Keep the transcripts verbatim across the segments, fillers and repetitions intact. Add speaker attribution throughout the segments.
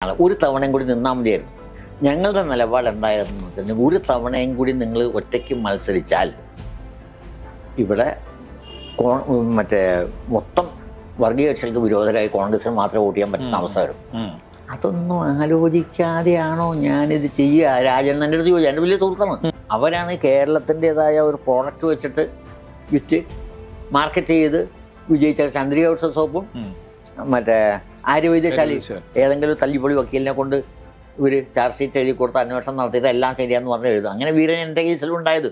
Speaker 1: ഒരു തവണയും കൂടി നിന്നാൽ മതിയായിരുന്നു. ഞങ്ങളുടെ നിലപാട് എന്തായിരുന്നു വെച്ചാൽ ഒരു തവണയും കൂടി നിങ്ങൾ ഒറ്റയ്ക്ക് മത്സരിച്ചാൽ ഇവിടെ കോ മറ്റേ മൊത്തം വർഗീയ കക്ഷികൾക്ക് വിരോധരായി കോൺഗ്രസിന് മാത്രമേ വോട്ട് ചെയ്യാൻ പറ്റുന്ന അവസ്ഥ വരും. അതൊന്നും ആലോചിക്കാതെയാണോ ഞാനിത് ചെയ്യുക? രാജൻ എൻ്റെ അടുത്ത് ചോദിച്ചു, എൻ്റെ വലിയ സുഹൃത്താണ്. അവരാണ് കേരളത്തിൻ്റെതായ ഒരു പ്രോഡക്റ്റ് വെച്ചിട്ട് വിറ്റ് മാർക്കറ്റ് ചെയ്ത് വിജയിച്ച ചന്ദ്രിക ഔഷധ സോപ്പും മറ്റേ ആര്യവൈദ്യശാലി ഏതെങ്കിലും തല്ലിപ്പൊളി വക്കീലിനെ കൊണ്ട് ഇവർ ചാർജ് ഷീറ്റ് എഴുതി കൊടുത്ത് അന്വേഷണം നടത്തിയിട്ട് എല്ലാം ശരിയാന്ന് പറഞ്ഞ് എഴുതും. അങ്ങനെ വീരൻ എൻ്റെ കേസിലുണ്ടായത്.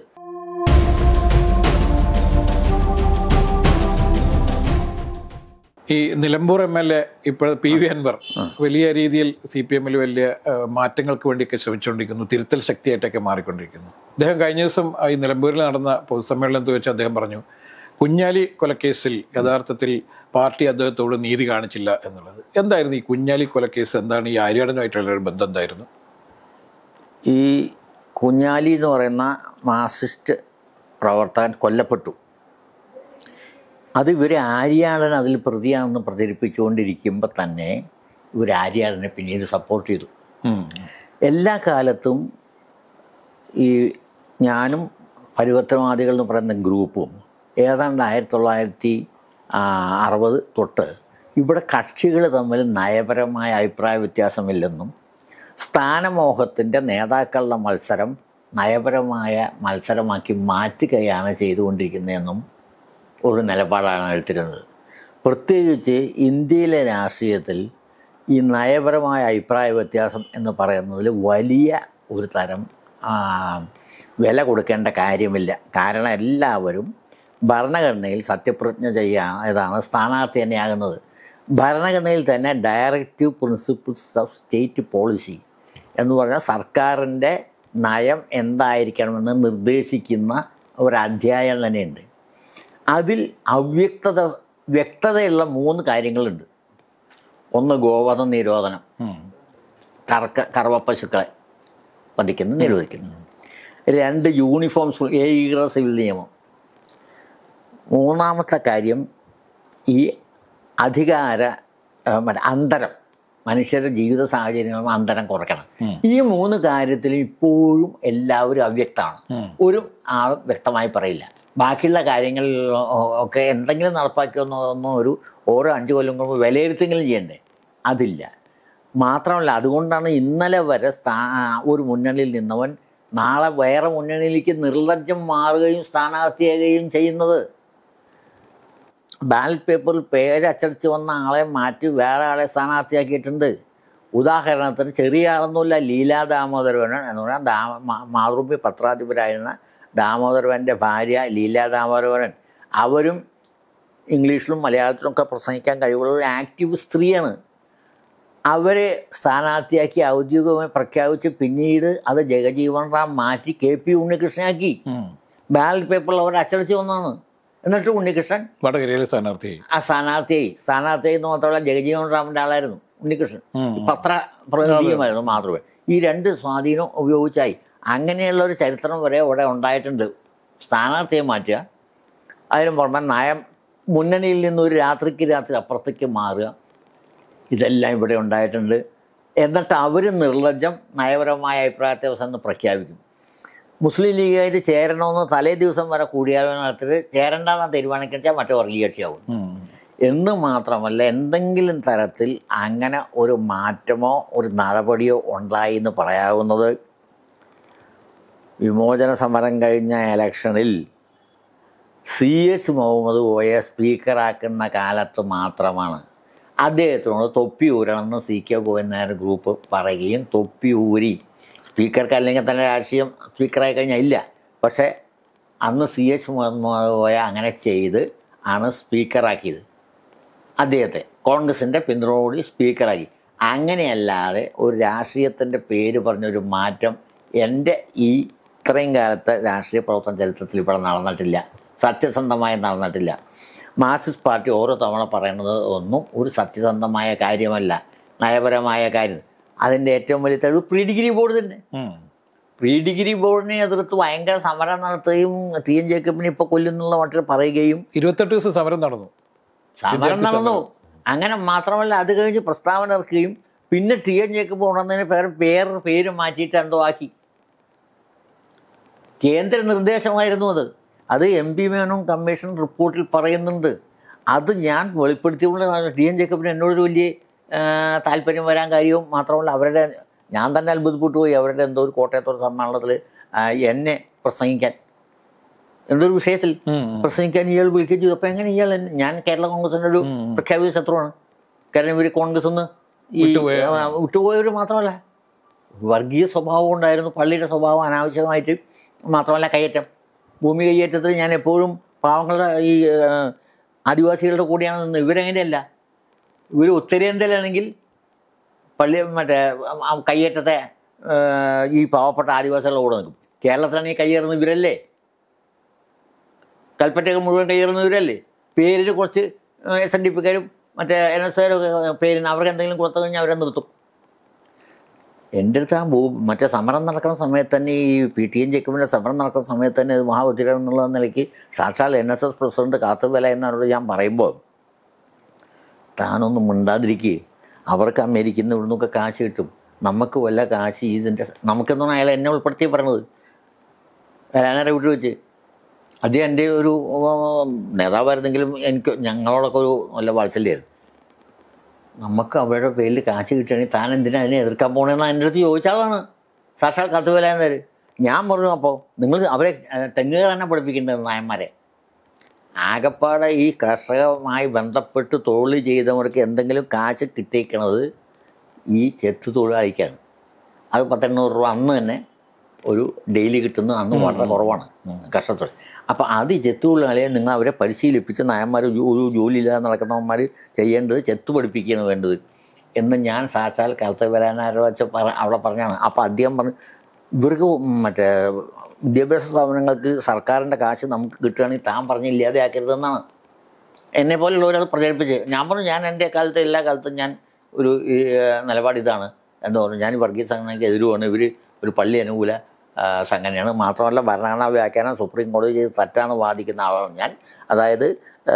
Speaker 2: ഈ നിലമ്പൂർ എം എൽ എ ഇപ്പോൾ പി വി അൻവർ വലിയ രീതിയിൽ സി പി എമ്മിൽ വലിയ മാറ്റങ്ങൾക്ക് വേണ്ടിയൊക്കെ ശ്രമിച്ചുകൊണ്ടിരിക്കുന്നു, തിരുത്തൽ ശക്തിയായിട്ടൊക്കെ മാറിക്കൊണ്ടിരിക്കുന്നു. അദ്ദേഹം കഴിഞ്ഞ ദിവസം ഈ നിലമ്പൂരിൽ നടന്ന പൊതുസമ്മേളനത്തിൽ വെച്ച് അദ്ദേഹം പറഞ്ഞു, കുഞ്ഞാലി കൊലക്കേസിൽ യഥാർത്ഥത്തിൽ പാർട്ടി അദ്ദേഹത്തോട് നീതി കാണിച്ചില്ല എന്നുള്ളത്. എന്തായിരുന്നു ഈ കുഞ്ഞാലി കൊലക്കേസ്? എന്താണ് ഈ ആര്യാടനുമായിട്ടുള്ള ഒരു ബന്ധം? എന്തായിരുന്നു
Speaker 1: ഈ കുഞ്ഞാലി എന്ന് പറയുന്ന മാർക്സിസ്റ്റ് പ്രവർത്തകൻ കൊല്ലപ്പെട്ടു. അത് ഇവർ ആര്യാടൻ അതിൽ പ്രതിയാണെന്ന് പ്രചരിപ്പിച്ചുകൊണ്ടിരിക്കുമ്പോൾ തന്നെ ഇവർ ആര്യാടനെ പിന്നീട് സപ്പോർട്ട് ചെയ്തു. എല്ലാ കാലത്തും ഈ ഞാനും പരിവർത്തനവാദികൾ എന്ന് പറയുന്ന ഗ്രൂപ്പും ഏതാണ്ട് ആയിരത്തി തൊള്ളായിരത്തി അറുപത് തൊട്ട് ഇവിടെ കക്ഷികൾ തമ്മിൽ നയപരമായ അഭിപ്രായ വ്യത്യാസമില്ലെന്നും സ്ഥാനമോഹത്തിൻ്റെ നേതാക്കളുടെ മത്സരം നയപരമായ മത്സരമാക്കി മാറ്റുകയാണ് ചെയ്തുകൊണ്ടിരിക്കുന്നതെന്നും ഒരു നിലപാടാണ് എടുത്തിരുന്നത്. പ്രത്യേകിച്ച് ഇന്ത്യയിലെ രാഷ്ട്രീയത്തിൽ ഈ നയപരമായ അഭിപ്രായ വ്യത്യാസം എന്ന് പറയുന്നതിൽ വലിയ ഒരു തരം വില കൊടുക്കേണ്ട കാര്യമില്ല. കാരണം എല്ലാവരും ഭരണഘടനയിൽ സത്യപ്രതിജ്ഞ ചെയ്യാതാണ് സ്ഥാനാർത്ഥി തന്നെയാകുന്നത്. ഭരണഘടനയിൽ തന്നെ directive principles of state policy എന്ന് പറഞ്ഞാൽ സർക്കാരിൻ്റെ നയം എന്തായിരിക്കണമെന്ന് നിർദ്ദേശിക്കുന്ന ഒരു അധ്യായം തന്നെയുണ്ട്. അതിൽ അവ്യക്തത വ്യക്തതയുള്ള മൂന്ന് കാര്യങ്ങളുണ്ട്. ഒന്ന് ഗോവധ നിരോധനം, കറക്ക കറവപ്പശുക്കളെ വധിക്കുന്നത് നിരോധിക്കുന്നു. രണ്ട് യൂണിഫോം ഏകീകൃത സിവിൽ നിയമം. മൂന്നാമത്തെ കാര്യം ഈ അധികാര അന്തരം, മനുഷ്യരുടെ ജീവിത സാഹചര്യങ്ങളും അന്തരം കുറയ്ക്കണം. ഈ മൂന്ന് കാര്യത്തിലും ഇപ്പോഴും എല്ലാവരും അവ്യക്തമാണ്. ഒരു ആൾ വ്യക്തമായി പറയില്ല. ബാക്കിയുള്ള കാര്യങ്ങളിൽ ഒക്കെ എന്തെങ്കിലും നടപ്പാക്കിയൊന്നോ ഒന്നോ ഒരു ഓരോ അഞ്ച് കൊല്ലം കൊണ്ട് വിലയിരുത്തെങ്കിലും ചെയ്യണ്ടേ? അതില്ല. മാത്രമല്ല, അതുകൊണ്ടാണ് ഇന്നലെ വരെ ഒരു മുന്നണിയിൽ നിന്നവൻ നാളെ വേറെ മുന്നണിയിലേക്ക് നിർലജ്ജം മാറുകയും സ്ഥാനാർത്ഥിയാകുകയും ചെയ്യുന്നത്. ബാലറ്റ് പേപ്പറിൽ പേര് അച്ചടിച്ച് വന്ന ആളെ മാറ്റി വേറെ ആളെ സ്ഥാനാർത്ഥിയാക്കിയിട്ടുണ്ട്. ഉദാഹരണത്തിന് ചെറിയ ആളൊന്നുമില്ല, ലീലാ ദാമോദരവൻ എന്ന് പറഞ്ഞാൽ ദാ മാതൃഭൂമി പത്രാധിപരായിരുന്ന ദാമോദരവൻ്റെ ഭാര്യ ലീലാ ദാമോദരവൻ. അവരും ഇംഗ്ലീഷിലും മലയാളത്തിലുമൊക്കെ പ്രസംഗിക്കാൻ കഴിവുള്ള ഒരു ആക്റ്റീവ് സ്ത്രീയാണ്. അവരെ സ്ഥാനാർത്ഥിയാക്കി ഔദ്യോഗികമായി പ്രഖ്യാപിച്ച് പിന്നീട് അത് ജഗജീവൻ റാം മാറ്റി കെ പി ഉണ്ണികൃഷ്ണനാക്കി. ബാലറ്റ് പേപ്പറിൽ അവർ അച്ചടിച്ച് വന്നതാണ്. എന്നിട്ട് ഉണ്ണികൃഷ്ണൻ
Speaker 2: വടകരയിലെ സ്ഥാനാർത്ഥി ആ
Speaker 1: സ്ഥാനാർത്ഥിയായി സ്ഥാനാർത്ഥിയായി എന്ന് മാത്രമല്ല ജഗജീവൻ റാമിൻ്റെ ആളായിരുന്നു ഉണ്ണികൃഷ്ണൻ. പത്ര പ്രതിനിധിയുമായിരുന്നു മാതൃഭൂമി. ഈ രണ്ട് സ്വാധീനം ഉപയോഗിച്ചായി. അങ്ങനെയുള്ള ഒരു ചരിത്രം വരെ ഇവിടെ ഉണ്ടായിട്ടുണ്ട്. സ്ഥാനാർത്ഥിയെ മാറ്റുക, അതിന് പുറമെ നയം മുന്നണിയിൽ നിന്ന് ഒരു രാത്രിക്ക് രാത്രി അപ്പുറത്തേക്ക് മാറുക, ഇതെല്ലാം ഇവിടെ ഉണ്ടായിട്ടുണ്ട്. എന്നിട്ട് അവർ നിർലജ്ജം നയപരമായ അഭിപ്രായത്തെ എന്ന് പ്രഖ്യാപിക്കും. മുസ്ലിം ലീഗായിട്ട് ചേരണമെന്ന് തലേ ദിവസം വരെ കൂടിയാലോചന നടത്തിയിട്ട് ചേരണ്ടെന്ന് തീരുമാനിച്ചാൽ മറ്റേ വർഗീയ കക്ഷിയാവും. എന്ന് മാത്രമല്ല, എന്തെങ്കിലും തരത്തിൽ അങ്ങനെ ഒരു മാറ്റമോ ഒരു നടപടിയോ ഉണ്ടായി എന്ന് പറയാവുന്നത് വിമോചന സമരം കഴിഞ്ഞ ഇലക്ഷനിൽ സി എച്ച് മുഹമ്മദ് കോയെ സ്പീക്കറാക്കുന്ന കാലത്ത് മാത്രമാണ്. അദ്ദേഹത്തിനോട് തൊപ്പി ഊരണമെന്ന് സി കെ ഗോവിന്ദനായർ ഗ്രൂപ്പ് പറയുകയും തൊപ്പി ഊരി സ്പീക്കർക്ക് അല്ലെങ്കിൽ തന്നെ രാഷ്ട്രീയം സ്പീക്കറായി കഴിഞ്ഞാൽ ഇല്ല. പക്ഷേ അന്ന് സി എച്ച് മുഹമ്മദ് കോയ അങ്ങനെ ചെയ്ത് ആണ് സ്പീക്കറാക്കിയത്. അദ്ദേഹത്തെ കോൺഗ്രസിൻ്റെ പിന്തുണയോടുകൂടി സ്പീക്കറാക്കി. അങ്ങനെയല്ലാതെ ഒരു രാഷ്ട്രീയത്തിൻ്റെ പേര് പറഞ്ഞൊരു മാറ്റം എൻ്റെ ഈ ഇത്രയും കാലത്തെ രാഷ്ട്രീയ പ്രവർത്തന ചരിത്രത്തിൽ ഇവിടെ നടന്നിട്ടില്ല, സത്യസന്ധമായി നടന്നിട്ടില്ല. മാർക്സിസ്റ്റ് പാർട്ടി ഓരോ തവണ പറയുന്നത് ഒന്നും ഒരു സത്യസന്ധമായ കാര്യമല്ല, നയപരമായ കാര്യം. അതിൻ്റെ ഏറ്റവും വലിയ തെളിവ് പ്രീ ഡിഗ്രി ബോർഡ് തന്നെ. പ്രീ ഡിഗ്രി ബോർഡിനെ എതിർത്ത് ഭയങ്കര സമരം നടത്തുകയും ടി എൻ ജേക്കബിനെ ഇപ്പോൾ കൊല്ലുന്നുള്ള മട്ടിൽ പറയുകയും
Speaker 2: ഇരുപത്തെട്ട് ദിവസം സമരം നടന്നു
Speaker 1: സമരം നടന്നു. അങ്ങനെ മാത്രമല്ല, അത് കഴിഞ്ഞ് പ്രസ്താവന ഇറക്കുകയും പിന്നെ ടി എൻ ജേക്കബ് ഉണർന്നതിന് പേര് പേര് പേര് മാറ്റിയിട്ട് എന്തോ ആക്കി. കേന്ദ്ര നിർദ്ദേശമായിരുന്നു അത്. അത് എം പി മേനോൻ കമ്മീഷൻ റിപ്പോർട്ടിൽ പറയുന്നുണ്ട്. അത് ഞാൻ വെളിപ്പെടുത്തിക്കൊണ്ട് ടി എൻ ജേക്കബിന് എന്നോടൊരു വലിയ താല്പര്യം വരാൻ കാര്യവും മാത്രമല്ല, അവരുടെ ഞാൻ തന്നെ അത്ഭുതപ്പെട്ടു പോയി. അവരുടെ എന്തോ ഒരു കോട്ടയത്തോട് സമ്മേളനത്തിൽ എന്നെ പ്രസംഗിക്കാൻ, എന്തോ ഒരു വിഷയത്തിൽ പ്രസംഗിക്കാൻ ഇയാൾ വിളിക്കുകയും ചെയ്തു. അപ്പോൾ എങ്ങനെ ഇയാൾ, ഞാൻ കേരള കോൺഗ്രസിൻ്റെ ഒരു പ്രഖ്യാപിത ശത്രുവാണ്. കാരണം ഇവർ കോൺഗ്രസ് ഒന്ന് ഈ വിട്ടുപോയവർ മാത്രമല്ല, വർഗീയ സ്വഭാവം ഉണ്ടായിരുന്നു, പള്ളിയുടെ സ്വഭാവം അനാവശ്യമായിട്ട്, മാത്രമല്ല കയ്യേറ്റം, ഭൂമി കയ്യേറ്റത്തിൽ ഞാൻ എപ്പോഴും പാവങ്ങളുടെ ഈ ആദിവാസികളുടെ കൂടെയാണ് നിന്ന്. ഇവരെങ്ങനെയല്ല, ഇവർ ഉത്തരേന്ത്യയിലാണെങ്കിൽ പള്ളി മറ്റേ കയ്യേറ്റത്തെ ഈ പാവപ്പെട്ട ആദിവാസികളുടെ കൂടെ നിൽക്കും. കേരളത്തിലാണെങ്കിൽ കയ്യേറുന്ന ഇവരല്ലേ, കൽപ്പറ്റയൊക്കെ മുഴുവൻ കയ്യേറുന്ന ഇവരല്ലേ. പേരിൽ കുറച്ച് എസ് എൻ ഡി പിക്കാരും മറ്റേ എൻ എസ് കാരൊക്കെ പേരിന് അവർക്ക് എന്തെങ്കിലും കൊടുത്തു കഴിഞ്ഞാൽ അവരെ നിർത്തും. എൻ്റെ അടുത്ത് ആ ഭൂ മറ്റേ സമരം നടക്കുന്ന സമയത്ത് തന്നെ, ഈ പി ടി എൻ ജേക്കബിൻ്റെ സമരം നടക്കുന്ന സമയത്ത് തന്നെ മഹാഉദ്രവം എന്നുള്ള നിലയ്ക്ക് സാക്ഷാൽ എൻ എസ് എസ് പ്രസിഡന്റ് കാത്തുവല എന്നവരോട് ഞാൻ പറയുമ്പോൾ, താനൊന്നും മിണ്ടാതിരിക്കുക, അവർക്ക് അമേരിക്കയിൽ നിന്ന് ഇവിടുന്നൊക്കെ കാശ് കിട്ടും, നമുക്ക് വല്ല കാശ് ഇതിൻ്റെ നമുക്കെന്നാണ് അയാൾ എന്നെ ഉൾപ്പെടുത്തി പറഞ്ഞത്. വരാനേരെ വിട്ടു വെച്ച് അദ്ദേഹം എൻ്റെ ഒരു നേതാവായിരുന്നെങ്കിലും എനിക്ക് ഞങ്ങളോടൊക്കെ ഒരു നല്ല വാത്സല്യമായിരുന്നു. നമുക്ക് അവരുടെ പേരിൽ കാശ് കിട്ടുകയാണെങ്കിൽ താൻ എന്തിനാ അതിനെ എതിർക്കാൻ പോകണമെന്ന് എൻ്റെ അടുത്ത് ചോദിച്ചാലാണ് സാക്ഷാൽ കത്തുവല എന്നവർ. ഞാൻ പറഞ്ഞു, അപ്പോൾ നിങ്ങൾ അവരെ തെങ്ങ് തന്നെ പഠിപ്പിക്കേണ്ടത് നായന്മാരെ. ആകപ്പാടെ ഈ കർഷകവുമായി ബന്ധപ്പെട്ട് തൊഴിൽ ചെയ്തവർക്ക് എന്തെങ്കിലും കാശ് കിട്ടിയിരിക്കണത് ഈ ചെത്തു തൊഴിലാളിക്കാണ്. അത് പത്തെണ്ണൂറ് രൂപ അന്ന് തന്നെ ഒരു ഡെയിലി കിട്ടുന്ന അന്ന് വളരെ കുറവാണ് കർഷകത്തൊഴിൽ. അപ്പോൾ അത് ഈ ചെത്തു തൊഴിലാളിയെ നിങ്ങൾ അവരെ പരിശീലിപ്പിച്ച് നായന്മാർ ഒരു ജോലിയില്ലാതെ നടക്കുന്നവന്മാർ ചെയ്യേണ്ടത് ചെത്തു പഠിപ്പിക്കുകയാണ് വേണ്ടത് എന്ന് ഞാൻ സാക്ഷാൽ കാലത്ത് വരാനാരോ വെച്ച് പറ അവിടെ പറഞ്ഞാണ്. അപ്പോൾ അദ്ദേഹം പറഞ്ഞു, ഇവർക്ക് മറ്റേ വിദ്യാഭ്യാസ സ്ഥാപനങ്ങൾക്ക് സർക്കാരിൻ്റെ കാശ് നമുക്ക് കിട്ടുകയാണെങ്കിൽ താൻ പറഞ്ഞ് ഇല്ലാതെ ആക്കരുതെന്നാണ് എന്നെ പോലുള്ളവരത് പ്രചരിപ്പിച്ച്. ഞാൻ പറഞ്ഞു, ഞാൻ എൻ്റെ കാലത്ത് എല്ലാ കാലത്തും ഞാൻ ഒരു നിലപാട് ഇതാണ് എന്ന് പറഞ്ഞു. ഞാൻ വർഗീയ സംഘടനയ്ക്ക് എതിരുമാണ്, ഇവർ ഒരു പള്ളി അനുകൂല സംഘടനയാണ്, മാത്രമല്ല ഭരണഘടനാ വ്യാഖ്യാനം സുപ്രീം കോടതി ചെയ്ത് തെറ്റാണ് വാദിക്കുന്ന ആളാണ് ഞാൻ. അതായത്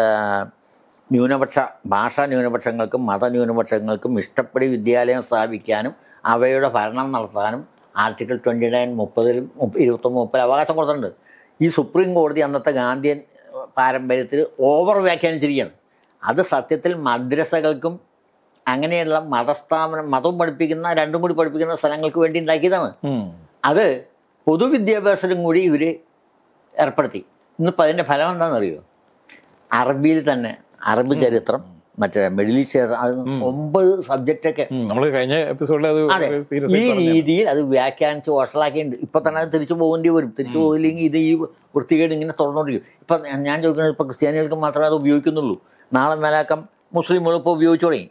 Speaker 1: ന്യൂനപക്ഷ ഭാഷാ ന്യൂനപക്ഷങ്ങൾക്കും മതന്യൂനപക്ഷങ്ങൾക്കും ഇഷ്ടപ്പെടി വിദ്യാലയം സ്ഥാപിക്കാനും അവയുടെ ഭരണം നടത്താനും ആർട്ടിക്കിൾ ട്വൻറ്റി നയൻ മുപ്പതിലും ഇരുപത്തൊമ്പത് മുപ്പതിൽ അവകാശം കൊടുത്തിട്ടുണ്ട്. ഈ സുപ്രീം കോടതി അന്നത്തെ ഗാന്ധിയൻ പാരമ്പര്യത്തിൽ ഓവർ വ്യാഖ്യാനിച്ചിരിക്കുകയാണ്. അത് സത്യത്തിൽ മദ്രസകൾക്കും അങ്ങനെയുള്ള മതസ്ഥാപനം മതം പഠിപ്പിക്കുന്ന രണ്ടും കൂടി പഠിപ്പിക്കുന്ന സ്ഥലങ്ങൾക്ക് വേണ്ടി ഉണ്ടാക്കിയതാണ്. അത് പൊതുവിദ്യാഭ്യാസത്തിലും കൂടി ഇവർ ഏർപ്പെടുത്തി. ഇന്നിപ്പോൾ അതിൻ്റെ ഫലം എന്താണെന്നറിയോ? അറബിയിൽ തന്നെ അറബ് ചരിത്രം, മറ്റേ മിഡിൽ ഈസ്റ്റ്, ഒമ്പത് സബ്ജക്റ്റൊക്കെ
Speaker 2: നമ്മൾ കഴിഞ്ഞ എപ്പിസോഡിൽ അത്
Speaker 1: ഈ രീതിയിൽ അത് വ്യാഖ്യാനിച്ച് വഷളാക്കിയിട്ടുണ്ട്. ഇപ്പം തന്നെ അത് തിരിച്ചു പോകേണ്ടി വരും. തിരിച്ചു പോയില്ലെങ്കിൽ ഇത് ഈ വൃത്തികേട് ഇങ്ങനെ തുടർന്നുകൊണ്ടിരിക്കും. ഇപ്പം ഞാൻ ചോദിക്കുന്നത്, ഇപ്പോൾ ക്രിസ്ത്യാനികൾക്ക് മാത്രമേ അത് ഉപയോഗിക്കുന്നുള്ളൂ. നാളെ മേലാക്കം മുസ്ലിമുകൾ ഇപ്പോൾ ഉപയോഗിച്ചു തുടങ്ങി.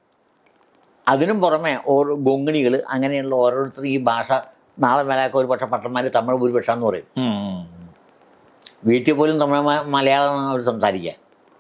Speaker 1: അതിനും പുറമെ ഓരോ ഗൊങ്ങിണികൾ അങ്ങനെയുള്ള ഓരോരുത്തർ ഈ ഭാഷ നാളെ മേലാക്കം ഒരു പക്ഷേ പട്ടന്മാർ തമിഴ് ഭൂരിപക്ഷം എന്ന് പറയും. വീട്ടിൽ പോലും തമിഴ് മലയാളമാണ് അവർ സംസാരിക്കുക.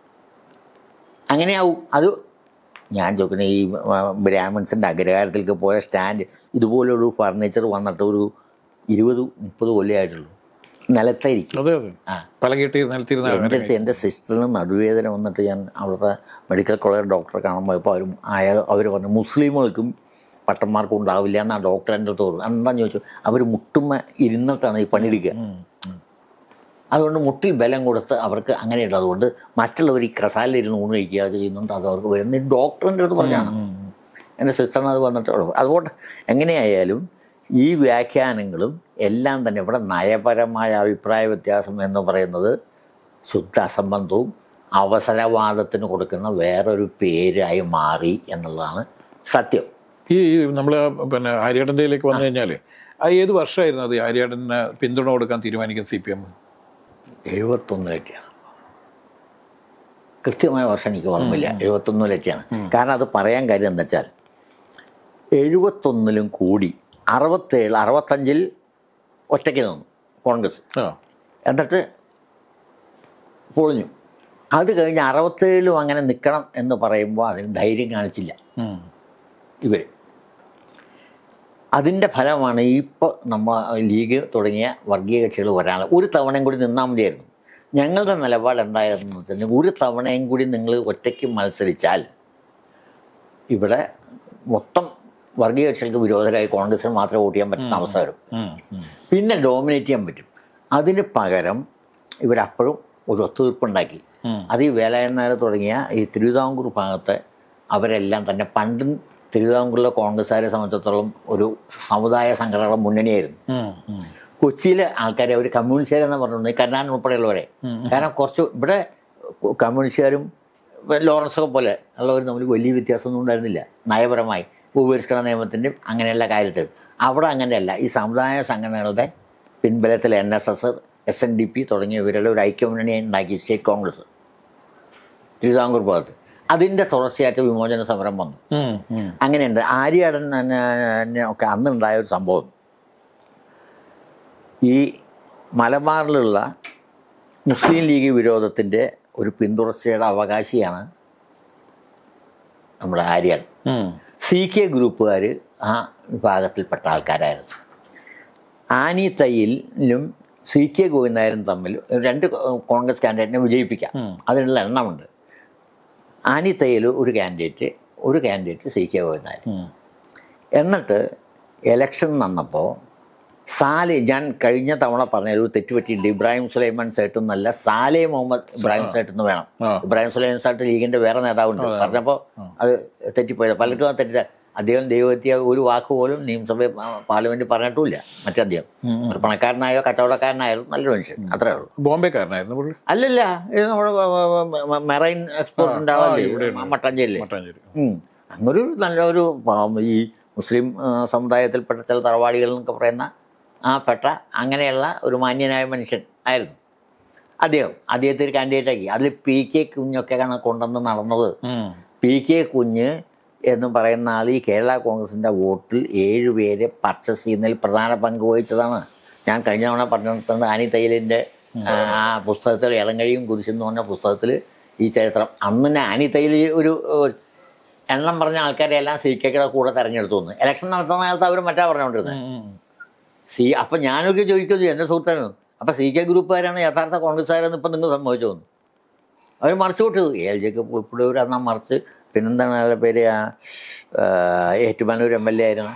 Speaker 1: അങ്ങനെയാവും അത്. ഞാൻ ചോദിക്കുന്നത്, ഈ ബ്രാഹ്മിൻസിൻ്റെ അഗ്രഹാരത്തിലേക്ക് പോയ സ്റ്റാൻഡ് ഇതുപോലൊരു ഫർണിച്ചർ വന്നിട്ട് ഒരു ഇരുപത് മുപ്പത് കൊല്ലമായിട്ടുള്ളൂ. നിലത്തായിരിക്കും. ആ എൻ്റെ അടുത്ത് എൻ്റെ സിസ്റ്ററിന് നടുവേദന വന്നിട്ട് ഞാൻ അവിടുത്തെ മെഡിക്കൽ കോളേജ് ഡോക്ടറെ കാണാൻ പോയപ്പോൾ അവരും അയാൾ അവർ പറഞ്ഞു മുസ്ലിമുകൾക്കും പട്ടന്മാർക്കും ഉണ്ടാവില്ല എന്നാണ് ഡോക്ടർ എൻ്റെ അടുത്ത് പറഞ്ഞു. എന്താണെന്ന് ചോദിച്ചു, അവർ മുട്ടുമ്മ ഇരുന്നിട്ടാണ് ഈ പണിയെടുക്കുക. അതുകൊണ്ട് മുട്ടിൽ ബലം കൊടുത്ത് അവർക്ക് അങ്ങനെയുണ്ട്. അതുകൊണ്ട് മറ്റുള്ളവർ ഈ കസാലിലിരുന്ന് ഊണ് കഴിക്കുക അത് ചെയ്യുന്നുണ്ട്. അത് അവർക്ക് വരുന്ന ഡോക്ടറിൻ്റെ അടുത്ത് പറഞ്ഞാണ് എൻ്റെ സിസ്റ്ററിന് അത് വന്നിട്ടുള്ളൂ. അതുകൊണ്ട് എങ്ങനെയായാലും ഈ വ്യാഖ്യാനങ്ങളും എല്ലാം തന്നെ ഇവിടെ നയപരമായ അഭിപ്രായ വ്യത്യാസം എന്ന് പറയുന്നത് ശുദ്ധ അസംബന്ധവും അവസരവാദത്തിന് കൊടുക്കുന്ന വേറൊരു പേരായി മാറി എന്നുള്ളതാണ് സത്യം.
Speaker 2: ഈ നമ്മൾ പിന്നെ ആര്യാടൻ്റെയിലേക്ക് വന്നു കഴിഞ്ഞാൽ അത് ഏത് വർഷമായിരുന്നു അത് ആര്യാടന് പിന്തുണ കൊടുക്കാൻ തീരുമാനിക്കുന്നത് സി പി എം?
Speaker 1: എഴുപത്തൊന്നിലൊക്കെയാണ്. കൃത്യമായ വർഷം എനിക്ക് ഓർമ്മയില്ല. എഴുപത്തൊന്നിലൊക്കെയാണ്. കാരണം അത് പറയാൻ കാര്യം എന്താ വെച്ചാൽ എഴുപത്തൊന്നിലും കൂടി അറുപത്തേഴ് അറുപത്തഞ്ചിൽ ഒറ്റയ്ക്ക് നിന്നു കോൺഗ്രസ്. എന്നിട്ട് പൊളിഞ്ഞു. അത് കഴിഞ്ഞ് അറുപത്തേഴിലും അങ്ങനെ നിൽക്കണം എന്ന് പറയുമ്പോൾ അതിന് ധൈര്യം കാണിച്ചില്ല ഇവർ. അതിൻ്റെ ഫലമാണ് ഇപ്പോൾ നമ്മൾ ലീഗ് തുടങ്ങിയ വർഗീയ കക്ഷികൾ വരാൻ ഒരു തവണയും കൂടി നിന്നാൽ മതിയായിരുന്നു. ഞങ്ങളുടെ നിലപാട് എന്തായിരുന്നു വെച്ചാൽ ഒരു തവണയും കൂടി നിങ്ങൾ ഒറ്റയ്ക്ക് മത്സരിച്ചാൽ ഇവിടെ മൊത്തം വർഗീയ കക്ഷികൾക്ക് വിരോധരായി കോൺഗ്രസിന് മാത്രമേ വോട്ട് ചെയ്യാൻ പറ്റുന്ന അവസ്ഥ വരും. പിന്നെ ഡോമിനേറ്റ് ചെയ്യാൻ പറ്റും. അതിന് പകരം ഇവരപ്പോഴും ഒരു ഒത്തുതീർപ്പുണ്ടാക്കി. അത് ഈ വേലായുധൻ നായർ തുടങ്ങിയ ഈ തിരുവിതാംകൂർ ഭാഗത്തെ അവരെല്ലാം തന്നെ പണ്ടും തിരുവിതാംകൂറിലെ കോൺഗ്രസ്സുകാരെ സംബന്ധിച്ചിടത്തോളം ഒരു സമുദായ സംഘടനകളുടെ മുന്നണിയായിരുന്നു. കൊച്ചിയിലെ ആൾക്കാരെ അവർ കമ്മ്യൂണിസ്റ്റുകാരെന്ന് പറഞ്ഞിട്ടുണ്ട്, കരുണാകരൻ ഉൾപ്പെടെയുള്ളവരെ. കാരണം കുറച്ച് ഇവിടെ കമ്മ്യൂണിസ്റ്റുകാരും ലോറൻസൊക്കെ പോലെ ഉള്ളവർ തമ്മിൽ വലിയ വ്യത്യാസമൊന്നും ഉണ്ടായിരുന്നില്ല നയപരമായി, ഭൂപരിഷ്കരണ നിയമത്തിൻ്റെയും അങ്ങനെയുള്ള കാര്യത്തിൽ. അവിടെ അങ്ങനെയല്ല. ഈ സമുദായ സംഘടനകളുടെ പിൻബലത്തിൽ N S S, S N D P തുടങ്ങിയവരുടെ ഒരു ഐക്യമുന്നണിയെ ഉണ്ടാക്കി സ്റ്റേറ്റ് കോൺഗ്രസ് തിരുവിതാംകൂർ ഭാഗത്ത്. അതിൻ്റെ തുടർച്ചയായിട്ട് വിമോചന സമരം വന്നു. അങ്ങനെയുണ്ട്. ആര്യാടൻ ഒക്കെ അന്നുണ്ടായ ഒരു സംഭവം, ഈ മലബാറിലുള്ള മുസ്ലിം ലീഗ് വിരോധത്തിൻ്റെ ഒരു പിന്തുടർച്ചയുടെ അവകാശിയാണ് നമ്മുടെ ആര്യാടൻ. സി കെ ഗ്രൂപ്പുകാർ ആ വിഭാഗത്തിൽപ്പെട്ട ആൾക്കാരായിരുന്നു. ആനി തയ്യലും സി കെ ഗോവിന്ദനായരും തമ്മിൽ രണ്ട് കോൺഗ്രസ് കാൻഡിഡേറ്റിനെ വിജയിപ്പിക്കാം, അതിനുള്ള എണ്ണമുണ്ട്. ആനി തയ്യൽ ഒരു കാൻഡിഡേറ്റ്, ഒരു കാൻഡിഡേറ്റ് സി കെ ഗോവിന്ദനായർ. എന്നിട്ട് ഇലക്ഷൻ നടന്നപ്പോൾ സാലെ, ഞാൻ കഴിഞ്ഞ തവണ പറഞ്ഞ ഒരു തെറ്റുപറ്റിയിട്ടുണ്ട്, ഇബ്രാഹിം സുലൈമാൻ സേട്ട് എന്നല്ല, സാലെ മുഹമ്മദ് ഇബ്രാഹിം സേട്ട് എന്ന് വേണം. ഇബ്രാഹിം സുലൈമാൻ സേട്ട് ലീഗിൻ്റെ വേറെ നേതാവുണ്ട്. പറഞ്ഞപ്പോൾ അത് തെറ്റിപ്പോയത്. പലർക്കും അത് തെറ്റിച്ച. അദ്ദേഹം ദൈവത്തിയ ഒരു വാക്ക് പോലും നിയമസഭ പാർലമെന്റിൽ പറഞ്ഞിട്ടുമില്ല. മറ്റേ അദ്ദേഹം ഒരു പണക്കാരനായോ കച്ചവടക്കാരനായാലും നല്ലൊരു മനുഷ്യൻ, അത്രേ ഉള്ളൂ.
Speaker 2: ബോംബെക്കാരനായിരുന്നു?
Speaker 1: അല്ലല്ല, ഇത് നമ്മുടെ മെറൈൻ എക്സ്പോർട്ട് ഉണ്ടാവാല്ലേ മട്ടാഞ്ചേരിയിൽ. അങ്ങനൊരു നല്ലൊരു ഈ മുസ്ലിം സമുദായത്തിൽപ്പെട്ട ചില തറവാടികൾ എന്നൊക്കെ പറയുന്ന ആ പെട്ട അങ്ങനെയുള്ള ഒരു മാന്യനായ മനുഷ്യൻ ആയിരുന്നു അദ്ദേഹം. അദ്ദേഹത്തെ ഒരു കാൻഡിഡേറ്റ് ആക്കി. അതിൽ പി കെ കുഞ്ഞൊക്കെയാണ് കൊണ്ടുവന്ന് നടന്നത്. പി കെ കുഞ്ഞ് എന്ന് പറയുന്ന ആൾ ഈ കേരള കോൺഗ്രസിൻ്റെ വോട്ടിൽ ഏഴ് പേര് പർച്ചേസ് ചെയ്യുന്നതിൽ പ്രധാന പങ്ക് വഹിച്ചതാണ്. ഞാൻ കഴിഞ്ഞ തവണ പറഞ്ഞിട്ടുണ്ട് ആനി തയ്യലിൻ്റെ ആ പുസ്തകത്തിൽ ഇളങ്കഴിയും കുരിശെന്ന് പറഞ്ഞ പുസ്തകത്തിൽ ഈ ചരിത്രം. അന്ന് ആനി തയ്യൽ ഒരു എണ്ണം പറഞ്ഞ ആൾക്കാരെ എല്ലാം സി കെയുടെ കൂടെ തെരഞ്ഞെടുത്തു വന്നു. ഇലക്ഷൻ നടത്തുന്ന കാലത്ത് അവർ മറ്റാ പറഞ്ഞുകൊണ്ടിരുന്നത്. സി അപ്പം ഞാനൊക്കെ ചോദിക്കുന്നത് എൻ്റെ സുഹൃത്തായിരുന്നു, അപ്പം സി കെ ഗ്രൂപ്പുകാരാണ് യഥാർത്ഥ കോൺഗ്രസ്സുകാരെന്ന് ഇപ്പം നിങ്ങൾ സമ്മതിച്ചു തോന്നുന്നു. അവർ മറിച്ചു വിട്ടു. എ എൽ ജെക്ക് ഉൾപ്പെടെ അന്നാ മറിച്ച്. പിന്നെന്താണ് അയാളുടെ പേര്, ഏറ്റുമാനൂർ എം എൽ എ ആയിരുന്നു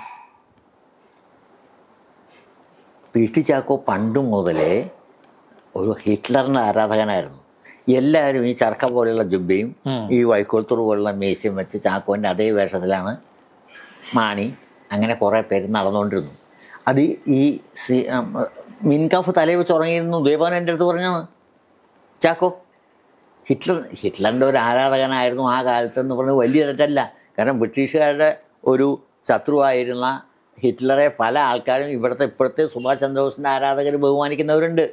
Speaker 1: പി ടി ചാക്കോ. പണ്ട് മുതലേ ഒരു ഹിറ്റ്ലറിൻ്റെ ആരാധകനായിരുന്നു. എല്ലാവരും ഈ ചർക്ക പോലെയുള്ള ജുബയും ഈ വൈക്കോൽത്തൂർ പോലുള്ള മീശയും വെച്ച് ചാക്കോൻ്റെ അതേ വേഷത്തിലാണ് മാണി അങ്ങനെ കുറേ പേര് നടന്നുകൊണ്ടിരുന്നു. അത് ഈ സി മിൻകാഫ് തലയിൽ വെച്ച് ഉറങ്ങിയിരുന്നു. ദേവാൻ എൻ്റെ അടുത്ത് പറഞ്ഞാണ് ചാക്കോ ഹിറ്റ്ലർ ഹിറ്റ്ലറിൻ്റെ ഒരു ആരാധകനായിരുന്നു ആ കാലത്തെന്ന് പറഞ്ഞത് വലിയ തെറ്റല്ല. കാരണം ബ്രിട്ടീഷുകാരുടെ ഒരു ശത്രുവായിരുന്ന ഹിറ്റ്ലറെ പല ആൾക്കാരും ഇവിടുത്തെ ഇപ്പോഴത്തെ സുഭാഷ് ചന്ദ്രബോസിൻ്റെ ആരാധകർ ബഹുമാനിക്കുന്നവരുണ്ട്.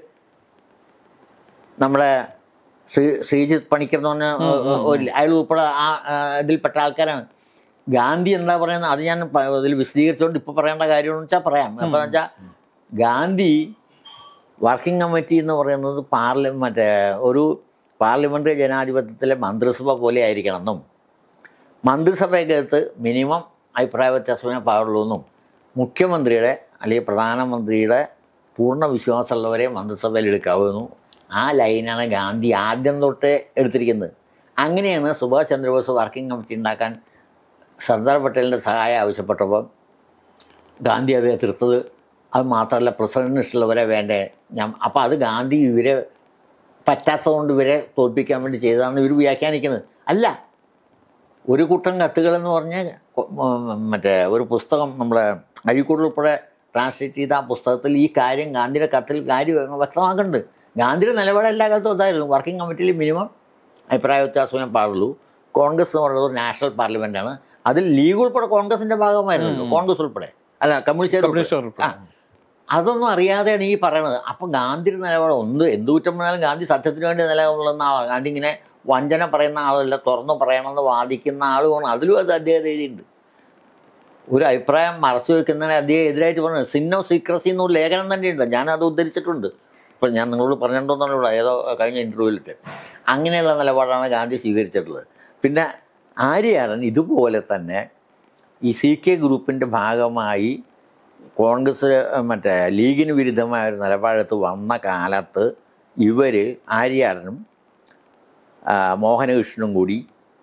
Speaker 1: നമ്മുടെ ശ്രീ ശ്രീജിത്ത് പണിക്കർ എന്ന് പറഞ്ഞ ഒരു അയാൾ ഉൾപ്പെടെ ആ ഇതിൽപ്പെട്ട ആൾക്കാരാണ്. ഗാന്ധി എന്താ പറയുന്നത് അത് ഞാൻ ഇതിൽ വിശദീകരിച്ചുകൊണ്ട് ഇപ്പോൾ പറയേണ്ട കാര്യമെന്ന് വെച്ചാൽ പറയാം. അപ്പോൾ എന്ന് വെച്ചാൽ ഗാന്ധി വർക്കിംഗ് കമ്മിറ്റി എന്ന് പറയുന്നത് പാർലമെൻറ്റ് മറ്റേ ഒരു പാർലമെൻ്ററി ജനാധിപത്യത്തിലെ മന്ത്രിസഭ പോലെ ആയിരിക്കണമെന്നും മന്ത്രിസഭയ്ക്കകത്ത് മിനിമം അഭിപ്രായ വ്യത്യാസമേ പാടുള്ളൂ എന്നും മുഖ്യമന്ത്രിയുടെ അല്ലെങ്കിൽ പ്രധാനമന്ത്രിയുടെ പൂർണ്ണ വിശ്വാസമുള്ളവരെ മന്ത്രിസഭയിൽ എടുക്കാവുന്നു. ആ ലൈനാണ് ഗാന്ധി ആദ്യം തൊട്ടേ എടുത്തിരിക്കുന്നത്. അങ്ങനെയാണ് സുഭാഷ് ചന്ദ്രബോസ് വർക്കിംഗ് കമ്മിറ്റി ഉണ്ടാക്കാൻ സർദാർ പട്ടേലിൻ്റെ സഹായം ആവശ്യപ്പെട്ടപ്പോൾ ഗാന്ധി അത് എതിർത്തത്. അത് മാത്രമല്ല പ്രസിഡന്റിന് ഇഷ്ടമുള്ളവരെ വേണ്ടേ ഞാൻ. അപ്പോൾ അത് ഗാന്ധി ഇവരെ പറ്റാത്തതുകൊണ്ട് ഇവരെ തോൽപ്പിക്കാൻ വേണ്ടി ചെയ്തതാണ് ഇവർ വ്യാഖ്യാനിക്കുന്നത്. അല്ല, ഒരു കൂട്ടം കത്തുകളെന്ന് പറഞ്ഞ് മറ്റേ ഒരു പുസ്തകം നമ്മുടെ അഴീക്കോട് ഉൾപ്പെടെ ട്രാൻസ്ലേറ്റ് ചെയ്ത ആ പുസ്തകത്തിൽ ഈ കാര്യം ഗാന്ധിയുടെ കത്തിൽ കാര്യം വ്യക്തമാക്കുന്നുണ്ട്. ഗാന്ധിയുടെ നിലപാട് എല്ലാ കാലത്തും അതായിരുന്നു. വർക്കിംഗ് കമ്മിറ്റിയിൽ മിനിമം അഭിപ്രായ വ്യത്യാസമേ പാടുള്ളൂ. കോൺഗ്രസ് എന്ന് പറയുന്നത് നാഷണൽ പാർലമെൻറ്റാണ്. അതിൽ ലീഗ് ഉൾപ്പെടെ കോൺഗ്രസിൻ്റെ ഭാഗമായിരുന്നു. കോൺഗ്രസ് ഉൾപ്പെടെ അല്ല കമ്മ്യൂണിസ്റ്റ്. ആ അതൊന്നും അറിയാതെയാണ് ഈ പറയണത്. അപ്പം ഗാന്ധിയുടെ നിലപാട് ഒന്ന് എന്ത് കുറ്റം പറഞ്ഞാലും ഗാന്ധി സത്യത്തിന് വേണ്ടി നിലകൊള്ളുന്ന ആളാണ്. ഗാന്ധി ഇങ്ങനെ വഞ്ചന പറയുന്ന ആളല്ല, തുറന്നു പറയണമെന്ന് വാദിക്കുന്ന ആളുമാണ്. അതിലും അത് അദ്ദേഹം എഴുതിയിട്ടുണ്ട്. ഒരു അഭിപ്രായം മറച്ചു വെക്കുന്നതിന് അദ്ദേഹം എതിരായിട്ട് പറഞ്ഞത് സിൻ ഓഫ് സീക്രസി എന്നൊരു ലേഖനം തന്നെയുണ്ട്. ഞാനത് ഉദ്ധരിച്ചിട്ടുണ്ട്. ഇപ്പം ഞാൻ നിങ്ങളോട് പറഞ്ഞിട്ടുണ്ടെന്നുള്ള ഏതോ കഴിഞ്ഞ ഇൻ്റർവ്യൂവിലിട്ട് അങ്ങനെയുള്ള നിലപാടാണ് ഗാന്ധി സ്വീകരിച്ചിട്ടുള്ളത്. പിന്നെ ആര്യാടൻ ഇതുപോലെ തന്നെ ഈ സി കെ ഗ്രൂപ്പിൻ്റെ ഭാഗമായി കോൺഗ്രസ് മറ്റേ ലീഗിന് വിരുദ്ധമായ ഒരു നിലപാടെടുത്ത് വന്ന കാലത്ത് ഇവർ ആര്യാടനും മോഹനകൃഷ്ണനും കൂടി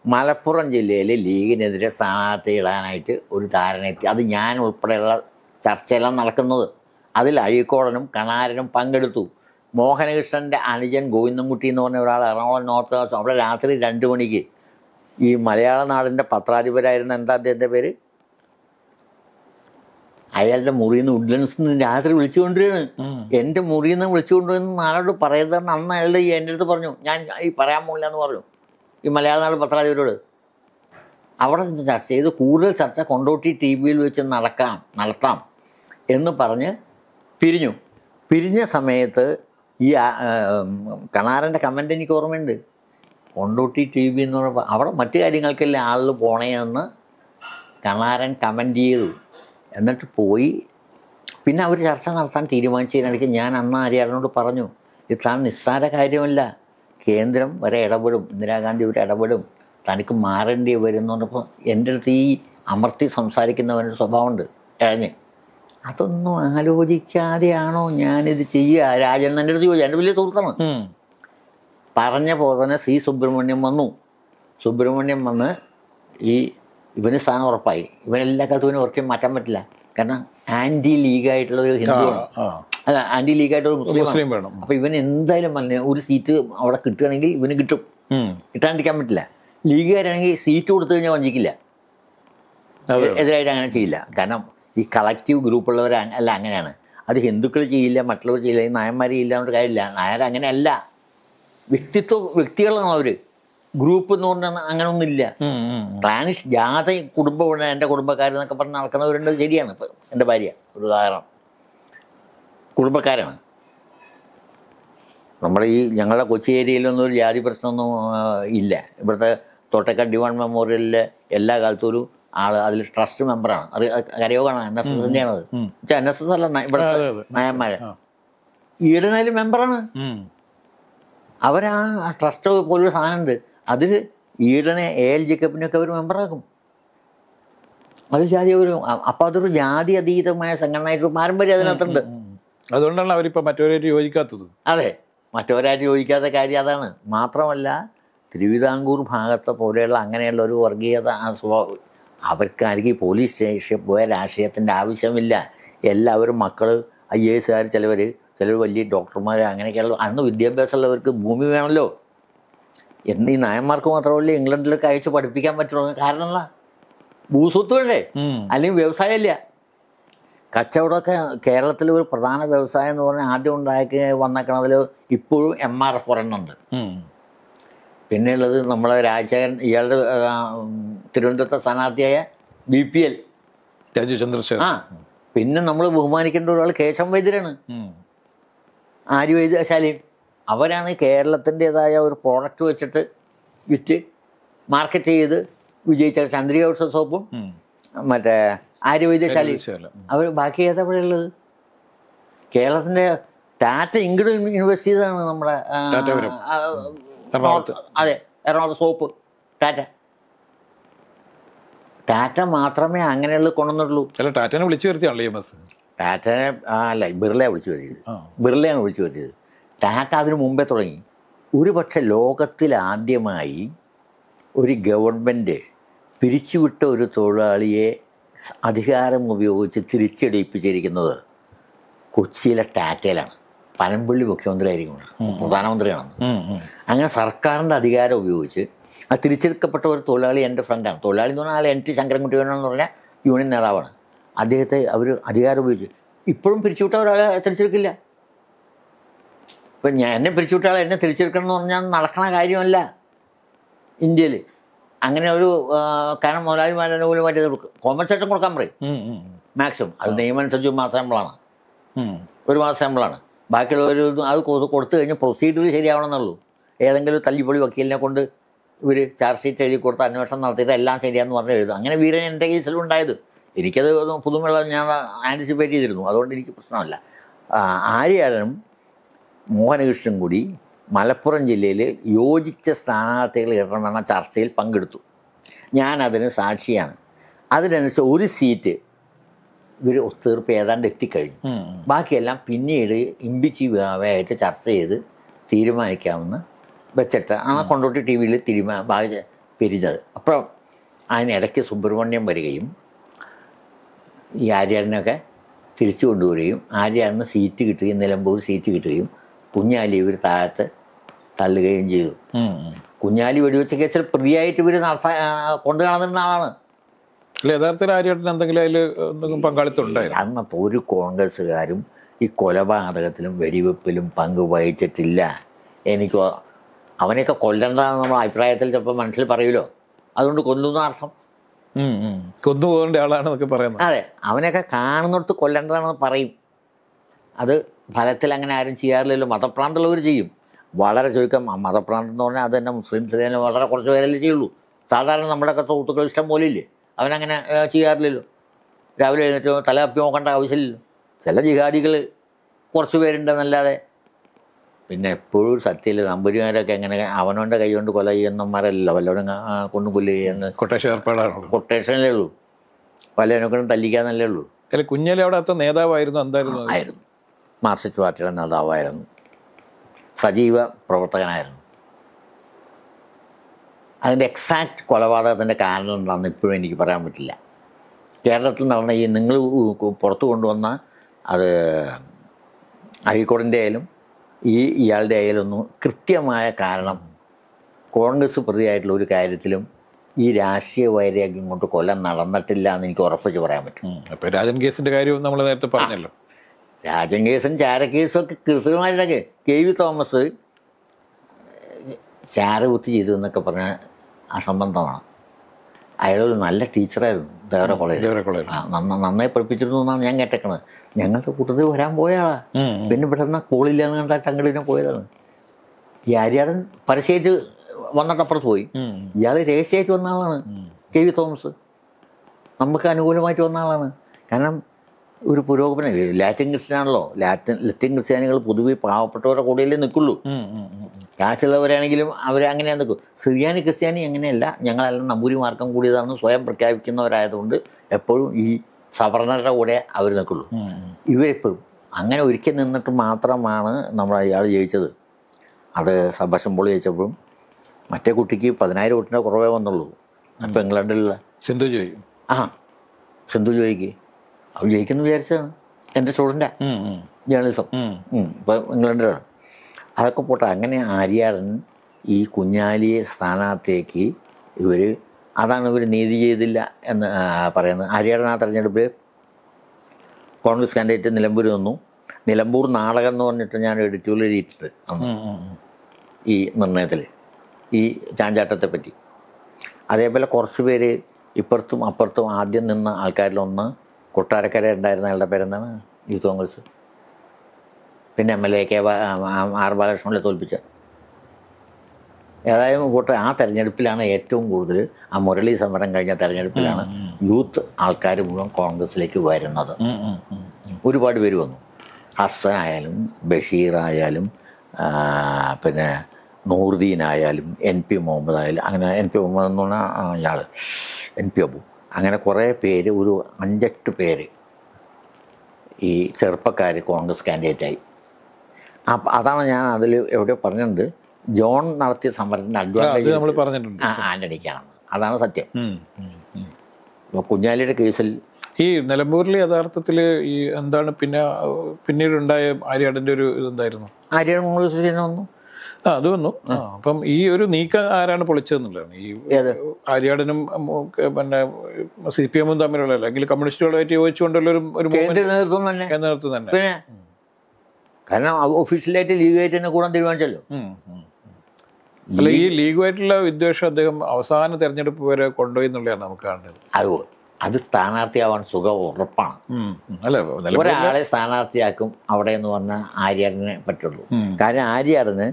Speaker 1: മലപ്പുറം ജില്ലയിൽ ലീഗിനെതിരെ സ്ഥാനാർത്ഥി ഇടാനായിട്ട് ഒരു ധാരണയെത്തി. അത് ഞാൻ ഉൾപ്പെടെയുള്ള ചർച്ചയെല്ലാം നടക്കുന്നത്. അതിൽ അഴീക്കോടനും കണാരനും പങ്കെടുത്തു. മോഹനകൃഷ്ണൻ്റെ അനുജൻ ഗോവിന്ദൻകുട്ടി എന്ന് പറഞ്ഞ ഒരാൾ എറണാകുളം നോർത്ത് ഹൗസ്, അവിടെ രാത്രി രണ്ട് മണിക്ക് ഈ മലയാള നാടിൻ്റെ പത്രാധിപരായിരുന്ന എന്താ അദ്ദേഹത്തിൻ്റെ പേര്, അയാളുടെ മുറിയിൽ നിന്ന് ഉഡ്ലൻസ് നിന്ന് രാത്രി വിളിച്ചുകൊണ്ടിരിക്കുകയാണ്. എൻ്റെ മുറിയിൽ നിന്ന് വിളിച്ചുകൊണ്ടുവന്ന് നാളോട് പറയുന്നതെന്ന് അന്ന് അയാളുടെ ഈ എൻ്റെ അടുത്ത് പറഞ്ഞു. ഞാൻ ഈ പറയാൻ പോകില്ല എന്ന് പറഞ്ഞു ഈ മലയാള നാട് പത്രാധിപരോട്. അവിടെ നിന്ന് ചർച്ച ചെയ്ത് കൂടുതൽ ചർച്ച കൊണ്ടോട്ടി ടി വിയിൽ വെച്ച് നടക്കാം നടത്താം എന്ന് പറഞ്ഞ് പിരിഞ്ഞു. പിരിഞ്ഞ സമയത്ത് ഈ കണാരൻ്റെ കമൻ്റ് എനിക്ക് ഓർമ്മയുണ്ട്. കൊണ്ടോട്ടി ടി വി എന്ന് പറയുമ്പോൾ അവിടെ മറ്റു കാര്യങ്ങൾക്കല്ലേ ആളുകൾ പോണേന്ന് കണാരൻ കമൻ്റ് ചെയ്തു. എന്നിട്ട് പോയി. പിന്നെ അവർ ചർച്ച നടത്താൻ തീരുമാനിച്ചതിനിടയ്ക്ക് ഞാൻ അന്ന് ആര്യാടനോട് പറഞ്ഞു, ഇത് താൻ നിസ്സാര കാര്യമല്ല, കേന്ദ്രം വരെ ഇടപെടും, ഇന്ദിരാഗാന്ധി വരെ ഇടപെടും, തനിക്ക് മാറേണ്ടി വരും എന്ന് പറഞ്ഞപ്പോൾ എൻ്റെ അടുത്ത് ഈ അമർത്തി സംസാരിക്കുന്നവൻ്റെ സ്വഭാവമുണ്ട് കഴിഞ്ഞ്. അതൊന്നും ആലോചിക്കാതെയാണോ ഞാനിത് ചെയ്യുക? രാജൻ എൻ്റെ അടുത്ത് ചോദിച്ചു. എൻ്റെ വലിയ സുഹൃത്താണ്. പറഞ്ഞ പോലെ തന്നെ സി സുബ്രഹ്മണ്യം വന്നു. സുബ്രഹ്മണ്യം വന്ന് ഈ ഇവന് സ്ഥാനം ഉറപ്പായി. ഇവനെല്ലാ കാലത്തും ഇവന് ഒരിക്കലും മാറ്റാൻ പറ്റില്ല. കാരണം ആൻറ്റി ലീഗായിട്ടുള്ള ഒരു ഹിന്ദുവാണ്, അല്ല ആൻറ്റി ലീഗായിട്ടൊരു മുസ്ലിം വേണം. അപ്പോൾ ഇവൻ എന്തായാലും വന്ന് ഒരു സീറ്റ് അവിടെ കിട്ടുകയാണെങ്കിൽ ഇവന് കിട്ടും, കിട്ടാണ്ടിരിക്കാൻ പറ്റില്ല. ലീഗുകാരാണെങ്കിൽ സീറ്റ് കൊടുത്തു കഴിഞ്ഞാൽ വഞ്ചിക്കില്ല, എതിരായിട്ട് അങ്ങനെ ചെയ്യില്ല. കാരണം ഈ കളക്റ്റീവ് ഗ്രൂപ്പുള്ളവർ അല്ല അങ്ങനെയാണ്. അത് ഹിന്ദുക്കൾ ചെയ്യില്ല, മറ്റുള്ളവർ ചെയ്യില്ല, ഈ നായന്മാർ ചെയ്യില്ല എന്നൊരു കാര്യമില്ല. നായർ അങ്ങനെയല്ല, വ്യക്തിത്വ വ്യക്തികളാണ് അവർ. ഗ്രൂപ്പ് എന്ന് പറഞ്ഞാൽ അങ്ങനെ ഒന്നുമില്ല. ക്ലാനിഷ് ജാത കുടുംബമാണ്, എൻ്റെ കുടുംബക്കാരെന്നൊക്കെ പറഞ്ഞ് നടക്കുന്നവരുണ്ട്. ശരിയാണ്. ഇപ്പം എൻ്റെ ഭാര്യ ഒരു ഉദാഹരണം കുടുംബക്കാരാണ്. നമ്മുടെ ഈ ഞങ്ങളുടെ കൊച്ചി ഏരിയയിലൊന്നും ഒരു ജാതി പ്രശ്നമൊന്നും ഇല്ല. ഇവിടുത്തെ തോട്ടക്കാട് ഡിവൈൻ മെമ്മോറിയലിലെ എല്ലാ കാലത്തും ഒരു ആൾ അതിൽ ട്രസ്റ്റ് മെമ്പറാണ്. അത് കരയോഗമാണ്, എൻ എസ് എസിൻ്റെയാണത്. വെച്ചാൽ എൻ എസ് എസ് അല്ല, ഇവിടുത്തെ നായന്മാരെ ഈടനായാലും മെമ്പറാണ്. അവരാ ട്രസ്റ്റ് പോലൊരു സാധനമുണ്ട്, അതിൽ ഈടനെ എ എൽ ജേക്കബിനൊക്കെ അവർ മെമ്പറാക്കും. അത് ജാതി ഒരു അപ്പോൾ അതൊരു ജാതി അതീതമായ സംഘടനയായിട്ട് പാരമ്പര്യം അതിനകത്തുണ്ട്.
Speaker 2: അതുകൊണ്ടാണ് അവരിപ്പോൾ മറ്റവരായിട്ട് യോജിക്കാത്തത്.
Speaker 1: അതെ, മറ്റവരായിട്ട് യോജിക്കാത്ത കാര്യം അതാണ്. മാത്രമല്ല തിരുവിതാംകൂർ ഭാഗത്തെ പോലെയുള്ള അങ്ങനെയുള്ള ഒരു വർഗീയത സ്വഭാവം അവർക്കായിരിക്കും. പോലീസ് സ്റ്റേഷൻ പോയ രാഷ്ട്രീയത്തിൻ്റെ ആവശ്യമില്ല. എല്ലാവരും മക്കൾ ഐ എ എസുകാർ, ചിലവർ ചിലർ വലിയ ഡോക്ടർമാർ, അങ്ങനെയൊക്കെയുള്ള അന്ന് വിദ്യാഭ്യാസമുള്ളവർക്ക് ഭൂമി വേണമല്ലോ. എന്ന് ഈ നായന്മാർക്ക് മാത്രമല്ല ഇംഗ്ലണ്ടിലൊക്കെ അയച്ച് പഠിപ്പിക്കാൻ പറ്റുള്ളൂ. കാരണം എന്താ, ഭൂസ്വത്ത് വേണ്ടേ, അല്ലെങ്കിൽ വ്യവസായമില്ല. കച്ചവടമൊക്കെ കേരളത്തിൽ ഒരു പ്രധാന വ്യവസായം എന്ന് പറഞ്ഞാൽ ആദ്യം ഉണ്ടാക്കി വന്നേക്കണതിൽ ഇപ്പോഴും എം ആർ എഫ് ഒരെണ്ണുണ്ട്. പിന്നെ ഉള്ളത് നമ്മളെ രാജശേഖരൻ, ഇയാളുടെ തിരുവനന്തപുരത്തെ സ്ഥാനാർത്ഥിയായ B P L
Speaker 2: Rajeev Chandrasekhar.
Speaker 1: ആ പിന്നെ നമ്മൾ ബഹുമാനിക്കേണ്ട ഒരാൾ കേശവ വൈദ്യരാണ്, ആര്യവൈദ്യശാലയും. അവരാണ് കേരളത്തിൻ്റെതായ ഒരു പ്രോഡക്റ്റ് വെച്ചിട്ട് വിറ്റ് മാർക്കറ്റ് ചെയ്ത് വിജയിച്ച ചന്ദ്രിക ഔഷധ സോപ്പും മറ്റേ ആര്യവൈദ്യശാലയും. അവർ ബാക്കി ഏതാ ഇവിടെ ഉള്ളത്? കേരളത്തിൻ്റെ ടാറ്റ ഇങ്ങോട്ട് ഇൻവെസ്റ്റ് ചെയ്തതാണ് നമ്മുടെ അതെ എറണാകുളത്ത് സോപ്പ് ടാറ്റ. ടാറ്റ മാത്രമേ അങ്ങനെയുള്ള കൊണ്ടുവന്നുള്ളൂ.
Speaker 2: അല്ല, ടാറ്റനെ വിളിച്ചു വരുത്തിയാണല്ലോ എം എസ്.
Speaker 1: ടാറ്റനെ അല്ല, ബിർളയാണ് വിളിച്ചു വരുത്തിയത്. ബിർളയാണ് വിളിച്ചു വരുത്തിയത്. ടാറ്റ അതിന് മുമ്പേ തുടങ്ങി. ഒരു പക്ഷെ ലോകത്തിലാദ്യമായി ഒരു ഗവൺമെൻറ് പിരിച്ചുവിട്ട ഒരു തൊഴിലാളിയെ അധികാരം ഉപയോഗിച്ച് തിരിച്ചടിപ്പിച്ചിരിക്കുന്നത് കൊച്ചിയിലെ ടാറ്റയിലാണ്. പനമ്പള്ളി മുഖ്യമന്ത്രി ആയിരിക്കും, പ്രധാനമന്ത്രിയാണ്. അങ്ങനെ സർക്കാരിൻ്റെ അധികാരം ഉപയോഗിച്ച് ആ തിരിച്ചെടുക്കപ്പെട്ട ഒരു തൊഴിലാളി എൻ്റെ ഫ്രണ്ടാണ്. തൊഴിലാളി എന്ന് പറഞ്ഞാൽ എൻ ടി ശങ്കരൻകുട്ടി എന്ന് പറഞ്ഞാൽ യൂണിയൻ നേതാവാണ്. അദ്ദേഹത്തെ അവർ അധികാരം ഉപയോഗിച്ച് ഇപ്പോഴും പിരിച്ചുവിട്ട ഒരാളെ തിരിച്ചെടുക്കില്ല. ഇപ്പം ഞാൻ എന്നെ പിരിച്ചുവിട്ട ആളെ എന്നെ തിരിച്ചെടുക്കണം എന്ന് പറഞ്ഞാൽ നടക്കണ കാര്യമല്ല ഇന്ത്യയിൽ. അങ്ങനെ ഒരു കാരണം മുതലാളിമാരുടെ പോലും മറ്റേ കോമ്പൻസേഷൻ കൊടുക്കാൻ പറയും മാക്സിമം. അത് നിയമമനുസരിച്ച് ഒരു മാസം ശമ്പളമാണ്, ഒരു മാസം ശമ്പളമാണ്. ബാക്കിയുള്ളവർ അത് കൊടുത്തു കഴിഞ്ഞാൽ പ്രൊസീജിയർ ശരിയാവണമെന്നുള്ളൂ. ഏതെങ്കിലും തല്ലിപ്പൊളി വക്കീലിനെ കൊണ്ട് ഇവർ ചാർജ് ഷീറ്റ് എഴുതി കൊടുത്ത് അന്വേഷണം നടത്തിയിട്ട് എല്ലാം ശരിയാന്ന് പറഞ്ഞ് എഴുതും. അങ്ങനെ വീരൻ എൻ്റെ കേസിലും ഉണ്ടായത്. എനിക്കത് പുതുമയുള്ള ഞാൻ ആൻറ്റിസിപ്പേറ്റ് ചെയ്തിരുന്നു, അതുകൊണ്ട് എനിക്ക് പ്രശ്നമല്ല. ആര്യാടനും മോഹനകൃഷ്ണൻ കൂടി മലപ്പുറം ജില്ലയിൽ യോജിച്ച സ്ഥാനാർത്ഥികൾ ഇടണമെന്ന ചർച്ചയിൽ പങ്കെടുത്തു. ഞാനതിന് സാക്ഷിയാണ്. അതിനനുസരിച്ച് ഒരു സീറ്റ് ഇവർ ഒത്തുതീർപ്പ് ഏതാണ്ട് എത്തിക്കഴിഞ്ഞു. ബാക്കിയെല്ലാം പിന്നീട് ഇമ്പിച്ചി വേവായിട്ട് ചർച്ച ചെയ്ത് തീരുമാനിക്കാമെന്ന് വെച്ചിട്ട് ആ കൊണ്ടോട്ടി ടി വിയിൽ തീരുമാനം പിരിഞ്ഞത്. അപ്പം അതിനിടയ്ക്ക് സുബ്രഹ്മണ്യം വരികയും ഈ ആര്യാടനൊക്കെ തിരിച്ചു കൊണ്ടുവരികയും ആര്യാടന് സീറ്റ് കിട്ടുകയും നിലമ്പൂർ സീറ്റ് കിട്ടുകയും കുഞ്ഞാലി ഇവർ താഴത്ത് തള്ളുകയും ചെയ്തു. കുഞ്ഞാലി വെടിവെച്ച കേസിൽ പ്രതിയായിട്ട് ഇവർ നടത്താൻ കൊണ്ടു കാണുന്ന ആളാണ്.
Speaker 2: യഥാർത്ഥത്തിൽ ആര്യാടൻ എന്തെങ്കിലും അതിൽ എന്തെങ്കിലും പങ്കാളിത്തം ഉണ്ടായിരുന്നു?
Speaker 1: അന്നത്തെ ഒരു കോൺഗ്രസ്സുകാരും ഈ കൊലപാതകത്തിലും വെടിവെപ്പിലും പങ്ക് വഹിച്ചിട്ടില്ല. എനിക്ക് അവനെയൊക്കെ കൊല്ലണ്ടെന്ന് നമ്മുടെ അഭിപ്രായത്തിൽ ചിലപ്പോൾ മനസ്സിൽ പറയുമല്ലോ, അതുകൊണ്ട് കൊല്ലുന്ന അർത്ഥം
Speaker 2: കൊന്നുപോകേണ്ട ആളാണെന്നൊക്കെ പറയുന്നത്.
Speaker 1: അതെ, അവനെയൊക്കെ കാണുന്നിടത്ത് കൊല്ലേണ്ടതാണെന്ന് പറയും. അത് ഫലത്തിൽ അങ്ങനെ ആരും ചെയ്യാറില്ലല്ലോ. മതപ്രാന്തമുള്ളവർ ചെയ്യും, വളരെ ചുരുക്കം. മതപ്രാന്തം എന്ന് പറഞ്ഞാൽ അത് തന്നെ മുസ്ലിംസ് തന്നെ വളരെ കുറച്ച് പേരല്ലേ ചെയ്യുള്ളൂ. സാധാരണ നമ്മുടെയൊക്കെ സുഹൃത്തുക്കൾ ഇഷ്ടം പോലെ ഇല്ലേ, അവനങ്ങനെ ചെയ്യാറില്ലല്ലോ. രാവിലെ എഴുന്നേറ്റ് തല അപ്പി നോക്കേണ്ട ആവശ്യമില്ലല്ലോ. ചില ജിഹാദികൾ കുറച്ച് പേരുണ്ടെന്നല്ലാതെ. പിന്നെ എപ്പോഴും സത്യത്തിൽ നമ്പൂരിമാരൊക്കെ എങ്ങനെ അവനവൻ്റെ കൈ കൊണ്ട് കൊല ചെയ്യുന്നവന്മാരല്ലോ, വല്ലവരും കൊണ്ടു കൊല്ല് ചെയ്യുന്ന
Speaker 2: കൊട്ടേഷൻ ഏർപ്പാടാണോ?
Speaker 1: കൊട്ടേഷനല്ലേ ഉള്ളൂ, വല്ലവനൊക്കെ തല്ലിക്കാന്നല്ലേ ഉള്ളൂ.
Speaker 2: അല്ല, കുഞ്ഞാലി അവിടെ അത്ര നേതാവായിരുന്നു, എന്തായിരുന്നു?
Speaker 1: ആയിരുന്നു, മാർക്സിസ്റ്റ് പാർട്ടിയുടെ നേതാവായിരുന്നു, സജീവ പ്രവർത്തകനായിരുന്നു. അതിൻ്റെ എക്സാക്റ്റ് കൊലപാതകത്തിൻ്റെ കാരണം എന്താണെന്ന് ഇപ്പോഴും എനിക്ക് പറയാൻ പറ്റില്ല. കേരളത്തിൽ നടന്ന ഈ നിങ്ങൾ പുറത്തു കൊണ്ടുവന്ന അത് അഴീക്കോടിൻ്റെ ആയാലും ഈ ഇയാളുടെ ആയാലും ഒന്നും കൃത്യമായ കാരണം കോൺഗ്രസ് പ്രതിയായിട്ടുള്ള ഒരു കാര്യത്തിലും ഈ രാഷ്ട്രീയ വൈരാഗ്യം കൊണ്ട് കൊല്ലം നടന്നിട്ടില്ല എന്ന് എനിക്ക് ഉറപ്പിച്ച് പറയാൻ പറ്റും.
Speaker 2: അപ്പോൾ രാജൻ കേസിൻ്റെ കാര്യം നമ്മൾ നേരത്തെ പറഞ്ഞല്ലോ.
Speaker 1: രാജൻ കേസും ചാരക്കേസും ഒക്കെ കൃത്യമായിട്ടൊക്കെ കെ വി തോമസ് ചാരകുത്തി ചെയ്തു എന്നൊക്കെ പറഞ്ഞാൽ അസംബന്ധമാണ്. അയാളൊരു നല്ല ടീച്ചറായിരുന്നു ദേവര കോളേജിൽ. ആ നന്നായി പഠിപ്പിച്ചിരുന്നു എന്നാണ് ഞാൻ കേട്ടേക്കണത്. ഞങ്ങളുടെ കൂട്ടത്തിൽ വരാൻ പോയാളാ, പിന്നെ ഇവിടെ നിന്ന് കോളില്ലാന്ന് കണ്ടായിട്ട് അങ്ങോട്ടിനെ പോയതാണ്. ഈ ആര്യാടൻ പരസ്യമായിട്ട് വന്നിട്ടപ്പുറത്ത് പോയി, ഇയാൾ രഹസ്യമായിട്ട് വന്ന ആളാണ് കെ വി തോമസ്. നമുക്ക് അനുകൂലമായിട്ട് വന്ന ആളാണ്. കാരണം ഒരു പുരോഗമനം, ലാറ്റിൻ ക്രിസ്ത്യാനാണല്ലോ. ലാറ്റിൻ ലത്തീൻ ക്രിസ്ത്യാനികൾ പൊതുവെ പാവപ്പെട്ടവരുടെ കൂടെയല്ലേ നിൽക്കുള്ളൂ. കാശുള്ളവരാണെങ്കിലും അവർ അങ്ങനെ നിൽക്കും. സിറിയാനി ക്രിസ്ത്യാനി അങ്ങനെയല്ല, ഞങ്ങളെല്ലാം നമ്പൂരിമാർക്കം കൂടിയതാണെന്ന് സ്വയം പ്രഖ്യാപിക്കുന്നവരായതുകൊണ്ട് എപ്പോഴും ഈ സവർണരുടെ കൂടെ അവർ നിൽക്കുള്ളൂ. ഇവരെപ്പോഴും അങ്ങനെ ഒരിക്കൽ നിന്നിട്ട് മാത്രമാണ് നമ്മൾ അയാൾ ജയിച്ചത്. അത് സബാഷമ്പോൾ ജയിച്ചപ്പോഴും മറ്റേ കുട്ടിക്ക് പതിനായിരം വോട്ടിൻ്റെ കുറവേ വന്നുള്ളൂ. അപ്പോൾ ഇംഗ്ലണ്ടിലുള്ള
Speaker 2: സിന്ധു ജോയി,
Speaker 1: ആ സിന്ധു ജോയിക്ക് അവർ ജയിക്കുന്നു വിചാരിച്ചതാണ്. എൻ്റെ സ്റ്റുഡൻ്റാ ജേർണലിസം, ഇപ്പം ഇംഗ്ലണ്ടിലാണ്. അതൊക്കെ പോട്ടെ. അങ്ങനെ ആര്യാടൻ ഈ കുഞ്ഞാലിയെ സ്ഥാനാർത്ഥിയാക്കി ഇവർ, അതാണ് ഇവർ നീതി ചെയ്തില്ല എന്ന് പറയുന്നത്. ആര്യാടൻ ആ തെരഞ്ഞെടുപ്പിൽ കോൺഗ്രസ് കാൻഡിഡേറ്റ് നിലമ്പൂർ വന്നു. നിലമ്പൂർ നാടകം എന്ന് പറഞ്ഞിട്ട് ഞാൻ എഡിറ്റോറിയൽ എഴുതിയിട്ടുണ്ട് അന്ന് ഈ നിർണയത്തിൽ, ഈ ചാഞ്ചാട്ടത്തെ പറ്റി. അതേപോലെ കുറച്ച് പേര് ഇപ്പുറത്തും അപ്പുറത്തും ആദ്യം നിന്ന ആൾക്കാരിലൊന്ന് കൊട്ടാരക്കര ഉണ്ടായിരുന്ന ആളുടെ പേരെന്താണ്, യൂത്ത് കോൺഗ്രസ്, പിന്നെ M L A K R ബാലകൃഷ്ണനെ തോൽപ്പിച്ച. ഏതായാലും കൂട്ട ആ തെരഞ്ഞെടുപ്പിലാണ് ഏറ്റവും കൂടുതൽ, ആ മുരളി സമരം കഴിഞ്ഞ തെരഞ്ഞെടുപ്പിലാണ് യൂത്ത് ആൾക്കാർ മുഴുവൻ കോൺഗ്രസ്സിലേക്ക് വരുന്നത്. ഒരുപാട് പേര് വന്നു. ഹസ്സനായാലും ബഷീറായാലും പിന്നെ നൂറുദ്ദീനായാലും എൻ പി മുഹമ്മദ് ആയാലും, അങ്ങനെ എൻ പി മുഹമ്മദ് എന്ന് പറഞ്ഞാൽ ഇയാൾ എൻ പി അബു, അങ്ങനെ കുറേ പേര്, ഒരു അഞ്ചെട്ട് പേര് ഈ ചെറുപ്പക്കാർ കോൺഗ്രസ് കാൻഡിഡേറ്റായി. അപ്പം അതാണ് ഞാൻ അതിൽ എവിടെയോ പറഞ്ഞത്, ജോൺ നടത്തിയ സമരത്തിൻ്റെ അഡ്വാൻറ്റേജ് ആ ആൻ്റണിക്കാണെന്ന്. അതാണ് സത്യം. അപ്പോൾ കുഞ്ഞാലിയുടെ കേസിൽ
Speaker 2: ഈ നിലമ്പൂരിൽ യഥാർത്ഥത്തിൽ ഈ എന്താണ് പിന്നെ പിന്നീടുണ്ടായ ആര്യാടൻ്റെ ഒരു ഇതെന്തായിരുന്നു?
Speaker 1: ആര്യാടൻ കോൺഗ്രസ് വന്നു.
Speaker 2: ആ അത് വന്നു. അപ്പം ഈ ഒരു നീക്കം ആരാണ് പൊളിച്ചതെന്നുള്ളതാണ്. ഈ ആര്യാടനും പിന്നെ സി പി എമ്മും തമ്മിലുള്ള, അല്ലെങ്കിൽ കമ്മ്യൂണിസ്റ്റുകളുമായിട്ട് യോജിച്ചുകൊണ്ടുള്ള ഒരു ഒരു
Speaker 1: നേതൃത്വം തന്നെ
Speaker 2: നേതൃത്വം തന്നെ.
Speaker 1: പിന്നെ കാരണം ഒഫീഷ്യലായിട്ട് ലീഗായിട്ട് തന്നെ കൂടാൻ തീരുമാനിച്ചല്ലോ.
Speaker 2: അല്ല, ഈ ലീഗുമായിട്ടുള്ള വിദ്വേഷം അദ്ദേഹം അവസാന തെരഞ്ഞെടുപ്പ് വരെ കൊണ്ടുപോയി എന്നുള്ളതാണ് നമുക്ക് കാണുന്നത്.
Speaker 1: അത് അത് സ്ഥാനാർത്ഥിയാവാൻ സുഖം ഉറപ്പാണ്.
Speaker 2: അല്ല,
Speaker 1: ഒരാളെ സ്ഥാനാർത്ഥിയാക്കും അവിടെ എന്ന് പറഞ്ഞാൽ ആര്യാടനെ പറ്റുള്ളൂ. കാരണം ആര്യാടന്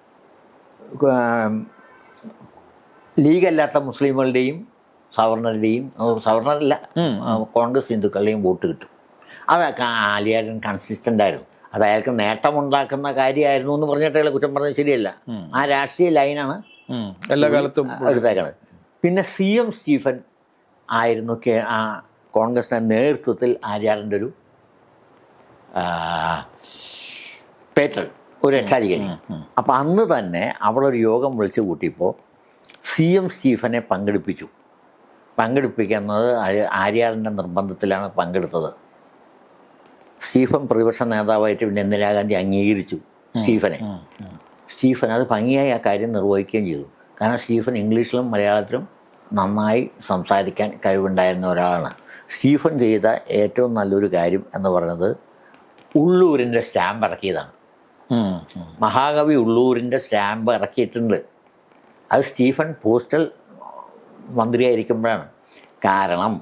Speaker 1: ലീഗല്ലാത്ത മുസ്ലിങ്ങളുടെയും സവർണരുടെയും, സവർണരല്ല കോൺഗ്രസ് ഹിന്ദുക്കളുടെയും വോട്ട് കിട്ടും. അതൊക്കെ ആര്യാടൻ കൺസിസ്റ്റൻ്റ് ആയിരുന്നു. അത് അയാൾക്ക് നേട്ടമുണ്ടാക്കുന്ന കാര്യമായിരുന്നു എന്ന് പറഞ്ഞിട്ട് അയാൾ കുറ്റം പറഞ്ഞത് ശരിയല്ല. ആ രാഷ്ട്രീയ ലൈനാണ്
Speaker 2: എല്ലാ കാലത്തും
Speaker 1: എടുത്തേക്കണത്. പിന്നെ സി എം സ്റ്റീഫൻ ആയിരുന്നു ആ കോൺഗ്രസിൻ്റെ നേതൃത്വത്തിൽ ആര്യാടൻ്റെ ഒരു പേറ്റൺ, ഒരു രക്ഷാധികാരി. അപ്പം അന്ന് തന്നെ അവിടെ ഒരു യോഗം വിളിച്ചു കൂട്ടിയപ്പോൾ സി എം സ്റ്റീഫനെ പങ്കെടുപ്പിച്ചു. പങ്കെടുപ്പിക്കുന്നത് ആര്യാടൻ്റെ നിർബന്ധത്തിലാണ് പങ്കെടുത്തത്. സ്റ്റീഫൻ പ്രതിപക്ഷ നേതാവായിട്ട് പിന്നെ ഇന്ദിരാഗാന്ധി അംഗീകരിച്ചു സ്റ്റീഫനെ. സ്റ്റീഫൻ അത് ഭംഗിയായി ആ കാര്യം നിർവഹിക്കുകയും ചെയ്തു. കാരണം സ്റ്റീഫൻ ഇംഗ്ലീഷിലും മലയാളത്തിലും നന്നായി സംസാരിക്കാൻ കഴിവുണ്ടായിരുന്ന ഒരാളാണ്. സ്റ്റീഫൻ ചെയ്ത ഏറ്റവും നല്ലൊരു കാര്യം എന്ന് പറയുന്നത് ഉള്ളൂരിൻ്റെ സ്റ്റാമ്പ് ഇറക്കിയതാണ്. മഹാകവി ഉള്ളൂരിൻ്റെ സ്റ്റാമ്പ് ഇറക്കിയിട്ടുണ്ട്. അത് സ്റ്റീഫൻ പോസ്റ്റൽ മന്ത്രിയായിരിക്കുമ്പോഴാണ്. കാരണം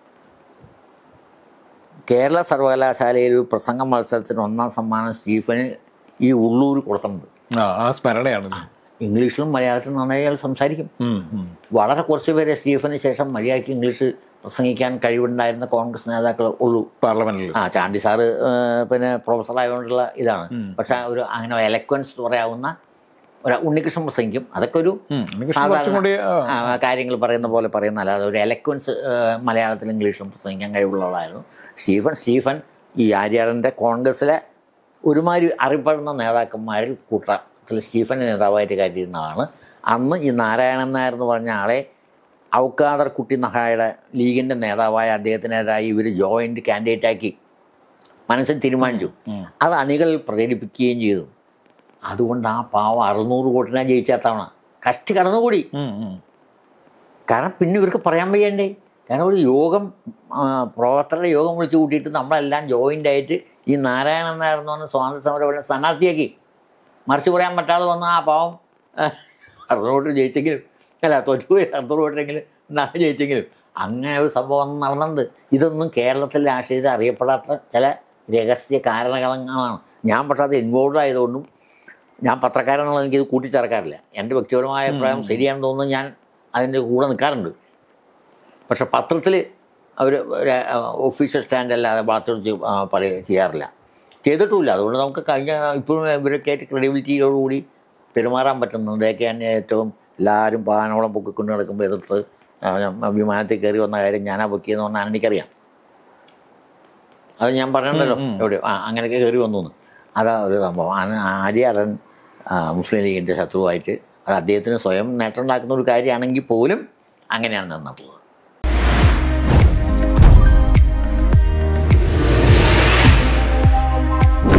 Speaker 1: കേരള സർവകലാശാലയിൽ ഒരു പ്രസംഗ മത്സരത്തിന് ഒന്നാം സമ്മാനം സ്റ്റീഫന് ഈ ഉള്ളൂർ കൊടുക്കുന്നുണ്ട്.
Speaker 2: ആ സ്മരണയാണ്.
Speaker 1: ഇംഗ്ലീഷിലും മലയാളത്തിലും നന്നായി അയാൾ സംസാരിക്കും. വളരെ കുറച്ച് പേരെ സ്റ്റീഫന് ശേഷം മര്യാദയ്ക്ക് ഇംഗ്ലീഷ് പ്രസംഗിക്കാൻ കഴിവുണ്ടായിരുന്ന കോൺഗ്രസ് നേതാക്കൾ ഉള്ളൂ
Speaker 2: പാർലമെന്റിൽ.
Speaker 1: ആ ചാണ്ടി സാറ് പിന്നെ പ്രൊഫസർ ആയതുകൊണ്ടുള്ള ഇതാണ്. പക്ഷെ ഒരു അങ്ങനെ എലക്വൻസ് പറയാവുന്ന ഒരു ഉണ്ണികൃഷ്ണൻ പ്രസംഗിക്കും. അതൊക്കെ ഒരു സാധാരണ കാര്യങ്ങൾ പറയുന്ന പോലെ പറയുന്ന അല്ലാതെ ഒരു എലക്വൻസ് മലയാളത്തിലും ഇംഗ്ലീഷിലും പ്രസംഗിക്കാൻ കഴിവുള്ളവളായിരുന്നു സ്റ്റീഫൻ. സ്റ്റീഫൻ ഈ ആര്യാടൻ്റെ കോൺഗ്രസ്സിലെ ഒരുമാതിരി അറിയപ്പെടുന്ന നേതാക്കന്മാരിൽ കൂട്ടത്തിൽ സ്റ്റീഫൻ നേതാവായിട്ട് കരുതിയിരുന്നതാണ്. അന്ന് ഈ നാരായണൻ നായർ എന്ന് പറഞ്ഞ ആളെ ഔക്കാദർ കുട്ടി നഹായുടെ ലീഗിൻ്റെ നേതാവായ അദ്ദേഹത്തിനെതിരായി ഇവർ ജോയിൻറ്റ് കാൻഡിഡേറ്റാക്കി മനസ്സിൽ തീരുമാനിച്ചു. അത് അണികളിൽ പ്രചരിപ്പിക്കുകയും ചെയ്തു. അതുകൊണ്ട് ആ പാവം അറുന്നൂറ് വോട്ടിനാ ജയിച്ചാത്തവണ കഷ്ടി കടന്നുകൂടി. കാരണം പിന്നെ ഇവർക്ക് പറയാൻ വയ്യണ്ടേ. കാരണം ഒരു യോഗം പ്രവർത്തകരുടെ യോഗം വിളിച്ചു കൂട്ടിയിട്ട് നമ്മളെല്ലാം ജോയിൻ്റ് ആയിട്ട് ഈ നാരായണൻ നായർ എന്ന് പറഞ്ഞ സ്വാതന്ത്ര്യ സമരം സ്ഥാനാർത്ഥിയാക്കി. മറിച്ച് പറയാൻ പറ്റാതെ വന്ന ആ പാവം അറുന്നൂറ് വോട്ട് ജയിച്ചെങ്കിലും അല്ല തൊണ്ണൂറ് അറുന്നൂറ് വോട്ടിനെങ്കിലും നാളെ ജയിച്ചെങ്കിലും അങ്ങനെ ഒരു സംഭവം നടന്നുണ്ട്. ഇതൊന്നും കേരളത്തിലെ രാഷ്ട്രീയത്തിൽ അറിയപ്പെടാത്ത ചില രഹസ്യ കാരണങ്ങളാണ്. ഞാൻ പക്ഷേ അത് ഇൻവോൾവ് ആയതുകൊണ്ടും ഞാൻ പത്രക്കാരെന്നുള്ള എനിക്കിത് കൂട്ടിച്ചേർക്കാറില്ല. എൻ്റെ വ്യക്തിപരമായ അഭിപ്രായം ശരിയാണെന്ന് തോന്നുന്നു. ഞാൻ അതിൻ്റെ കൂടെ നിൽക്കാറുണ്ട്. പക്ഷെ പത്രത്തിൽ അവർ ഒഫീഷ്യൽ സ്റ്റാൻഡ് അല്ലാതെ വളർത്തി പറയ ചെയ്യാറില്ല, ചെയ്തിട്ടുമില്ല. അതുകൊണ്ട് നമുക്ക് കഴിഞ്ഞ ഇപ്പോഴും ഇവരൊക്കെ ആയിട്ട് ക്രെഡിബിലിറ്റിയോടുകൂടി പെരുമാറാൻ പറ്റുന്നുണ്ട്. ഇതൊക്കെയാണ് ഏറ്റവും എല്ലാവരും പാനോളം പൊക്കിക്കൊണ്ട് നടക്കുമ്പോൾ എതിർത്ത് വിമാനത്തിൽ കയറി വന്ന കാര്യം ഞാനാ പൊക്കിയെന്ന് പറഞ്ഞാൽ എനിക്കറിയാം. അത് ഞാൻ പറയണ്ടല്ലോ എവിടെയോ ആ അങ്ങനെയൊക്കെ കയറി വന്നു എന്ന്. അതാ ഒരു സംഭവം. ആര്യാടൻ മുസ്ലിം ലീഗിൻ്റെ ശത്രുവായിട്ട് അത് അദ്ദേഹത്തിന് സ്വയം നേട്ടമുണ്ടാക്കുന്ന ഒരു കാര്യമാണെങ്കിൽ പോലും അങ്ങനെയാണ് നിന്നിട്ടുള്ളത്.